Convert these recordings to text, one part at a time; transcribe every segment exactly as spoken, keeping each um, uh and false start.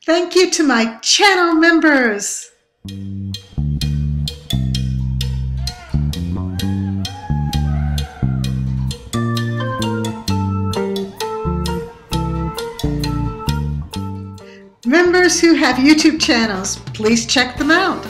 Thank you to my channel members. Members who have YouTube channels, please check them out.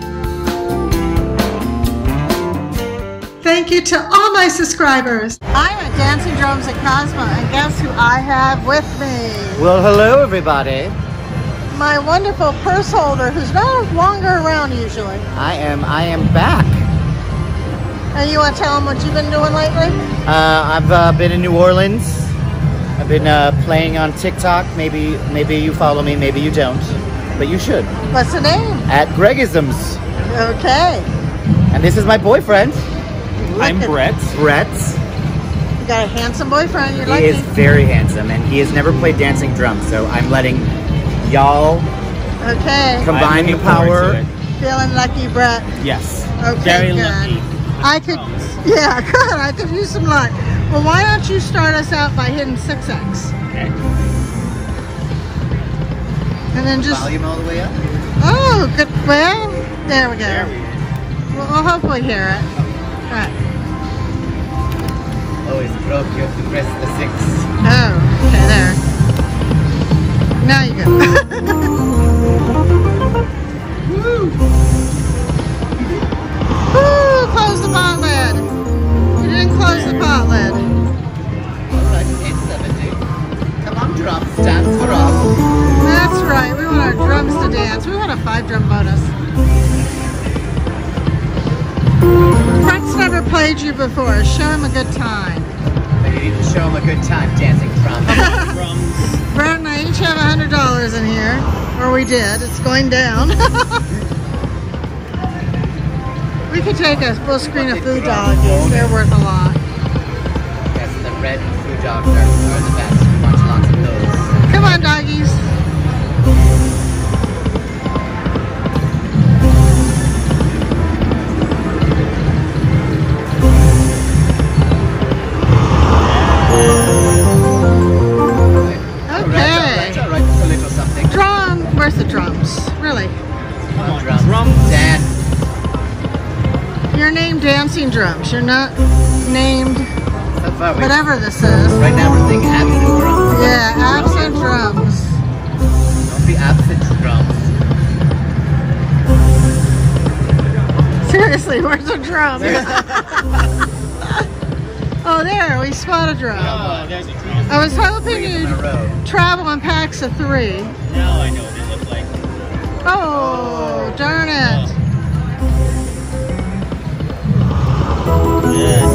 Thank you to all my subscribers. I'm at Dancing Drums at Cosmo, and guess who I have with me? Well, hello everybody. My wonderful purse holder, who's no longer around usually. I am, I am back. And you want to tell them what you've been doing lately? Uh, I've uh, been in New Orleans. I've been uh, playing on TikTok. Maybe, maybe you follow me, maybe you don't, but you should. What's the name? At Gregisms. Okay. And this is my boyfriend. Look I'm Brett. Brett. You got a handsome boyfriend. You're he lucky. is very handsome, and he has never played dancing drums, so I'm letting y'all okay. combine the power. Feeling lucky, Brett. Yes. Okay, Very good. lucky. I could, yeah, good. I could use some luck. Well, why don't you start us out by hitting six X? Okay. And then just Volume all the way up. Oh, good. Well, there we go. There we go. We'll, we'll hopefully hear it. Right. Oh, it's broke. You have to press the six. Oh, okay, there. Now you go. Woo! Woo! Close the pot lid. You didn't close the pot lid. Alright, eight seventy. Come on, drums, dance for us. That's right. We want our drums to dance. We want a five drum bonus. Brett's never played you before. Show him a good time. But you need to show him a good time dancing drums. Drums. Brett and I each have a hundred dollars in here, or we did. It's going down. We could take a full screen of food doggies. They're worth a lot. Yes, the red food dogs are, are the best. We want lots of those. Come on, doggies. Where's the drums? Really? Come on, drums. Drums. Dance. You're named Dancing Drums. You're not named So far, we, whatever this is. right now we're saying absent drums. Yeah, absent drums. Don't be absent drums. Seriously, where's the drum? Oh, there, we spot a drum. Oh, there's a drum. I was hoping In a you'd row. travel in packs of three. Now I know what they look like. Oh, darn it. Yes.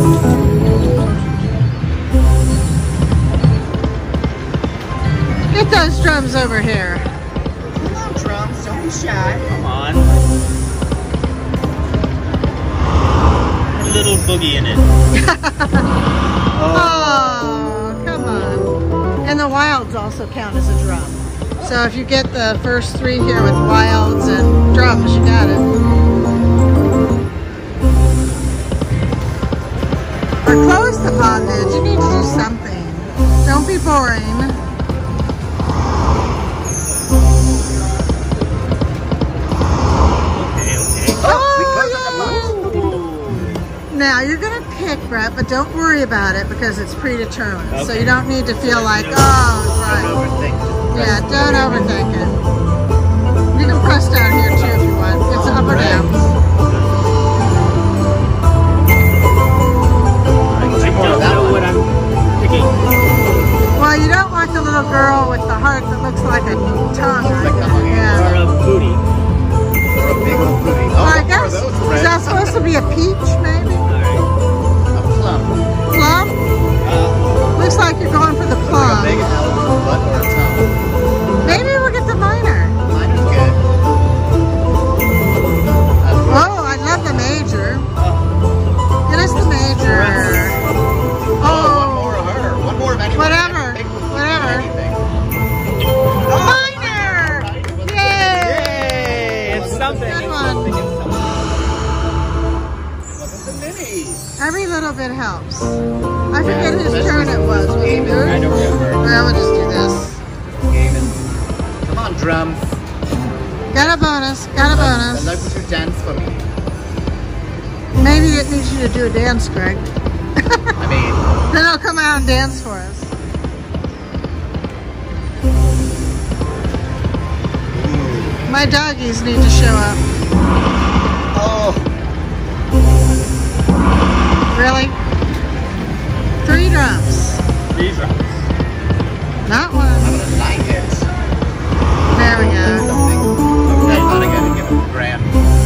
Get those drums over here. Come on, drums. Don't be shy. Come on. A little boogie in it. Oh, come on. And the wilds also count as a drum. So if you get the first three here with wilds and drums, you got it. Or close the pot lid. You need to do something. Don't be boring. Okay, okay. Oh, yeah. Now you're gonna pick, Brett, but don't worry about it because it's predetermined. So Okay. you don't need to feel like, oh, Don't right. overthink. Just press Yeah, the don't button. overthink it. You can press down here too if you want. It's up or down. I don't know what I'm picking. Well, you don't want the little girl with the heart that looks like a tongue. Looks like right a there. hungry Yeah. Or a booty. Or a big old booty. Well, Oh, I what guess, are those, is Brett? that supposed to be a peach, maybe? Alright. A plum. Plum? Uh, Looks like you're going for the Like a plum. big elephant's butt or a tongue. Maybe we'll get the minor. Mine is good. That's right. Oh, I love the major. Get us the major. Oh, one more Oh, of her. One more of anything. Whatever. Pick Whatever. anything. Minor! Yay! Yay! It's something. Good It's one. something. It's something. Wasn't the mini. Every little bit helps. I forget whose turn it was. Was it yours? I don't remember. Well, we'll just do this. This game is... Come on, drums. Got a bonus. Got a bonus. I'd like you to dance for me. Maybe it needs you to do a dance, Greg. I mean, Then I'll come out and dance for us. My doggies need to show up. oh, Really? Three drums. Three drums. Not I'm one. gonna like it. There we go. Something. Okay, I thought I gotta give him a grand.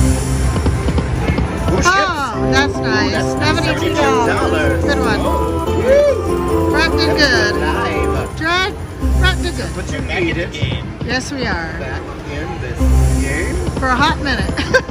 Oh, shit. Oh, that's nice. That's seventy-two dollars. Good one. Brett did good. Live. Brett, Brett did good. But you Back need in the it. game. Yes, we are. Back in this game. For a hot minute.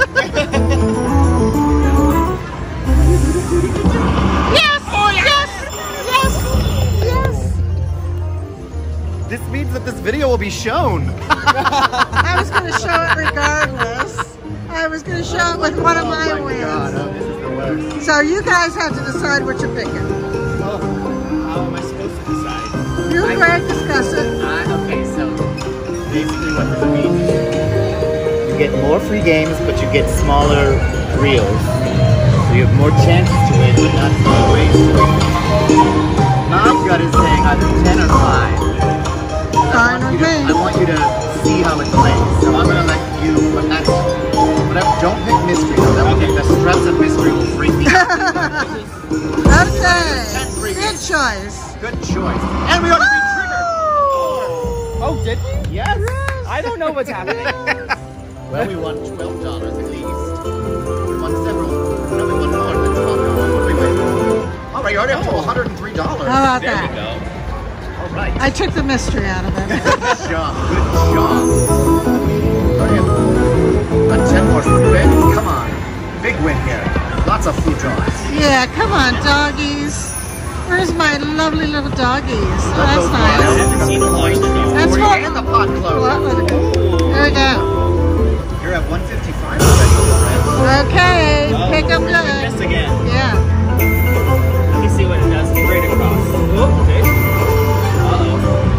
Yes! Yes! Yes! Yes! This means that this video will be shown. I was going to show it regardless. I was going to show it with one of my, oh my God, wins. oh, this is the worst. So you guys have to decide what you're picking. Oh, how am I supposed to decide? You and Greg discuss it. Uh, okay, so basically what this means, you get more free games, but you get smaller reels. So you have more chances to win, but not more ways to win. My gut is saying either ten or five. Fine I want with you to- me. I want you to see how it plays. So I'm gonna let you, but that's, whatever, don't pick mystery. Though. That will Okay. the stress of mystery will freak me out. Okay. Good choice. Good choice. And we already re-triggered. Oh, did we? Yes. I don't know what's happening. Well, we won twelve dollars at least. We won several. No, we won more than twelve dollars. What did we win? All right, you're already up to one hundred and three dollars. How about There we that? go. All right. I took the mystery out of it. Good job. Good job. Brilliant. A ten more spin. Come on. Big win here. Lots of food draws. Yeah, come on, doggies. Where's my lovely little doggies? Oh, Let's that's go I nice. haven't seen a line in That's We're what- in the pot Well, close. let it go. There we go. You're at one fifty-five already, Fred. Okay, Oh, pick them we're gonna good. miss again. Yeah. Let me see what it does. Straight across. Oh, okay. Uh-oh.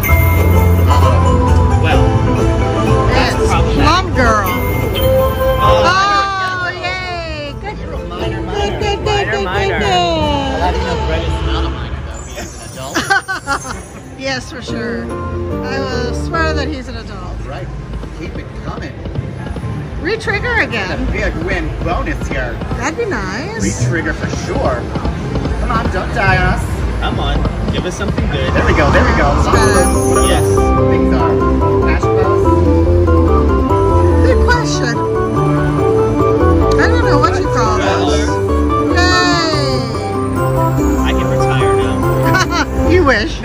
Well, It's probably- Plum Girl. oh, Oh, yay. Good. You're a minor, Good, minor. good, good, Minor, good, minor. good, How do good. you know Fred is not a minor, though? He is an adult. Yes, for sure. I will swear that he's an adult. Right. Keep it coming. Re-trigger A again. big win bonus here. That'd be nice. Re-trigger for sure. Come on, don't die on us. come on. Give us something good. There we go, there we go. Uh, Yes. Things are. Mash balls. Good question. I don't know what you call those. Yay! I can retire now. You wish.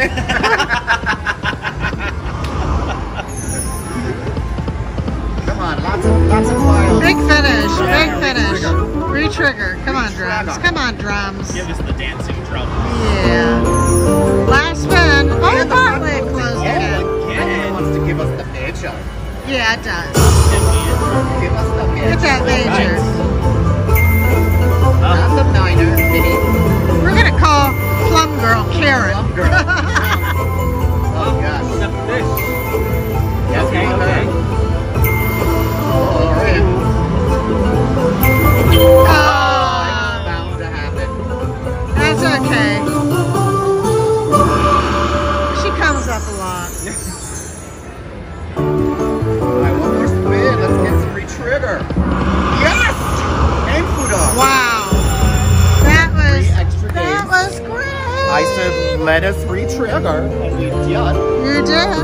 Come on, lots of lots of wild. Big finish. Big Yeah, finish. re-trigger. Re-trigger. Come on, drums. Re-trigger. Come on, drums. Give us the dancing drum. Yeah. Last spin. Oh, the partly closed again. Anyone wants to give us the major. Yeah, it does. Give us the major. Get that major. Not the minor. Mini. We're gonna call Plum Girl Karen. Plum girl. Oh gosh. The fish. Yes, Okay, we okay. are. All right. Oh, It's bound to happen. that's okay. She comes up a lot. All right, one more spin. Let's get some re-trigger. Yes! And food on. Wow. That was Three extra that games. was great. I said, let us re-trigger. And we did. You did.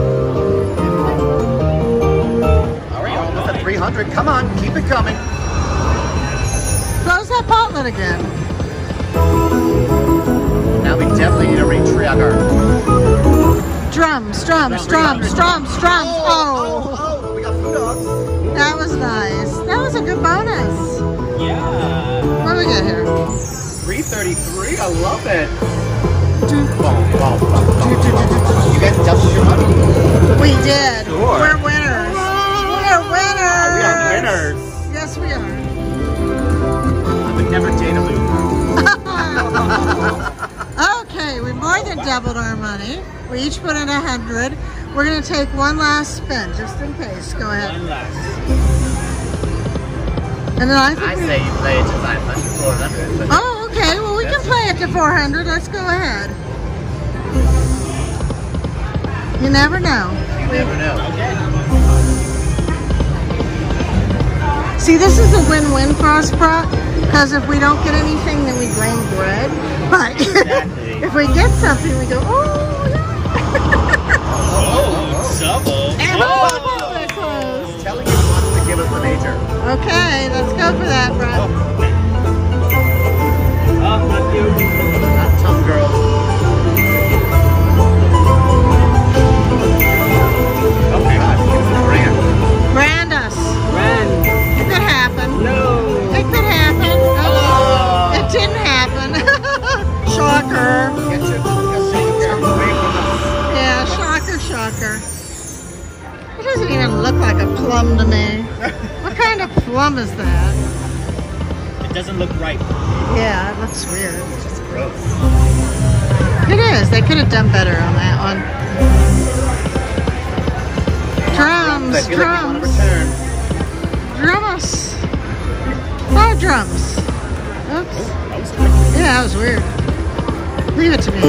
All right, almost at three hundred. Come on, keep it coming. Close that potlet again. Now we definitely need a re-trigger. Drums, drums, drums, drums, drums. Oh, Oh, oh, oh, we got food dogs. that was nice. That was a good bonus. Yeah. What do we get here? three thirty-three, I love it. Do- You guys doubled your money. We did. Sure. We're winners. We're winners. We are winners. Yes, we are. I would never date a loser. Okay, we more than doubled our money. We each put in a hundred. We're gonna take one last spin, just in case. Go ahead. One last. And then I think I we- say you play it to five hundred, four hundred. But Oh, okay. Well, we can play it to four hundred. Let's go ahead. You never know. you never know. Okay. See, this is a win-win for us, Brock, because if we don't get anything, then we blame bread. But Exactly. if we get something, we go, oh, yeah. Oh, double. And Oh. oh, they're closed. Telling you wants to give us a major. Okay, let's go for that, Brock. Oh, not you. Not tough girl. Oh my God, it's a brand. Brand us. Ren. It could happen. No. It could happen. Oh, it didn't happen. Shocker. Get your, get your away from us. Yeah, shocker, shocker. It doesn't even look like a plum to me. What kind of plum is that? It doesn't look right. Yeah, it looks weird. It's just gross. It is. They could have done better on that one. Drums, I feel like you want to drums, return. drums. Five drums. Oops. That was quick. Yeah, that was weird. Leave it to me.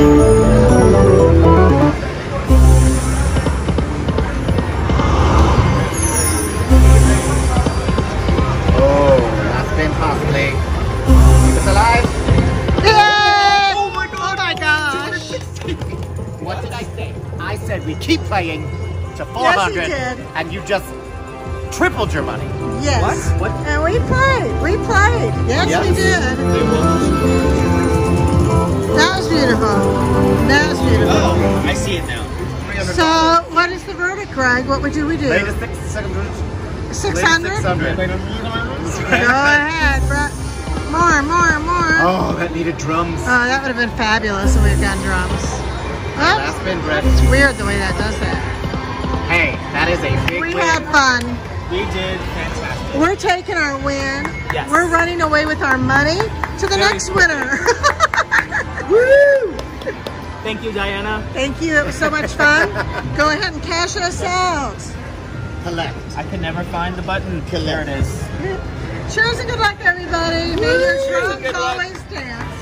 Oh, that's been possibly. Keep us alive. Yay! Oh my God. Oh my gosh. What did I say? I said we keep playing to four Yes, hundred, you did. and you just tripled your money. Yes. What? And we played. We played. Yes, Yes. we did. They will. That was beautiful. That was beautiful. Oh, I see it now. So, what is the verdict, Greg? What would you we do? Latest six, six hundred. six hundred? six hundred. Go ahead, Brett. More, more, more. Oh, that needed drums. Oh, that would have been fabulous if we had done drums. Oh, Last spin, Brett. it's weird the way that does that. Hey, that is a big We win. had fun. We did fantastic. We're taking our win. Yes. We're running away with our money to the Very next quickly. winner. Woo! Thank you, Diana. Thank you. It was so much fun. Go ahead and cash us out. Collect. I can never find the button. Kill There it. it is. Cheers and good luck, everybody. May your Woo! drums Good luck. always dance.